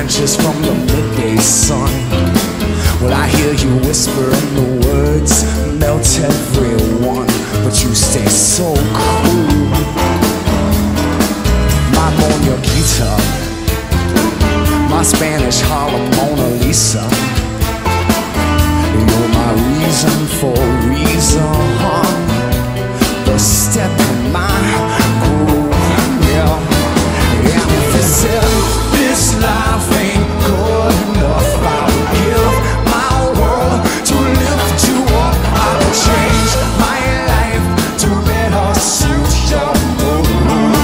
branches from the midday sun. Well, I hear you whisper and the words melt everyone, but you stay so cool. My Moñaquita, my Spanish Harlem Mona Lisa, you're my reason for reason, the step in my groove. Yeah, if you said this life ain't good enough, I would give my world to lift you up. I would change my life to better suit your mood,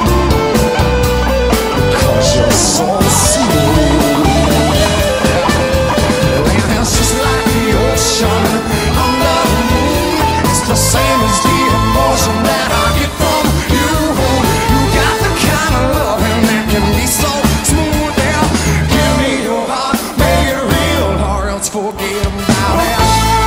'cause you're so smooth. And it's just like the ocean under the moon. It's the same as the emotion that I get from you. You got the kind of loving that can be so smooth. Yeah, give me your heart, make it real, or else forget about it.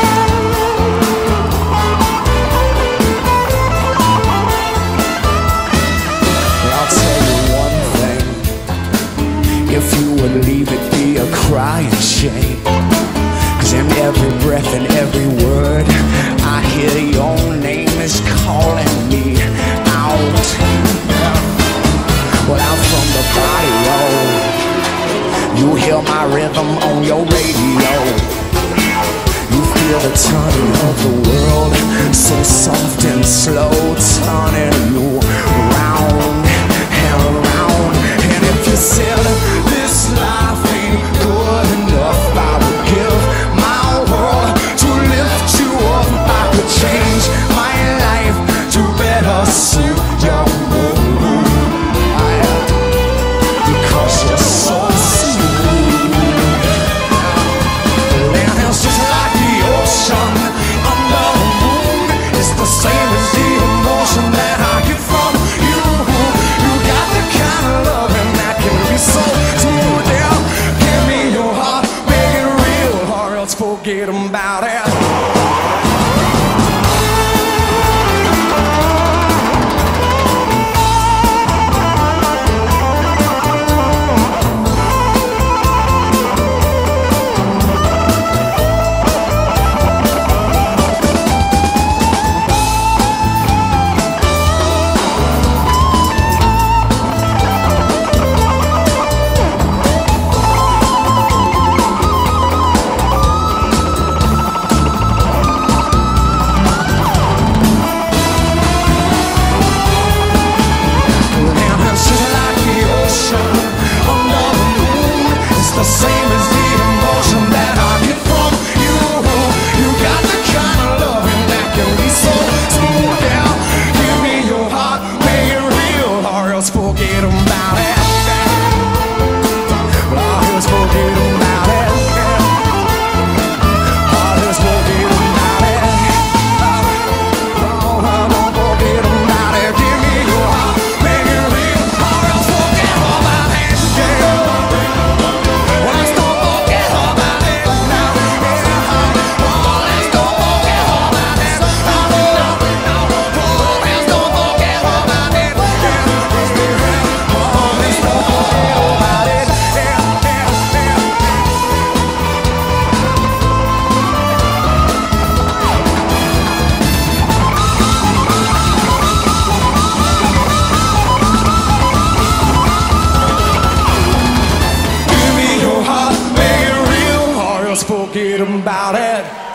I'll tell you one thing, if you would leave it be a crying shame, 'cause in every breath and every word I hear your name is calling me out. Well, I'm from the barrio, you hear my rhythm on your radio. You feel the turning of the world, so soft and slow, turning you round and around. And if you said this life ain't good enough, I would give my world to lift you up. I could change my life to better suit your mood, because you're so smooth. And it's just like the ocean under the moon. It's the same as the emotion that I get from you. You got the kind of loving that can be so smooth. Yeah, give me your heart, make it real, or else forget about it. The same as the emotion that I get from you. You got the kind of loving that can be so smooth. Yeah, give me your heart, make it real, or else forget about it. Or else forget about it. Or else forget about it. Oh, don't forget about it. Give me your heart, make it real, or else forget about it. Yeah. Forget about it.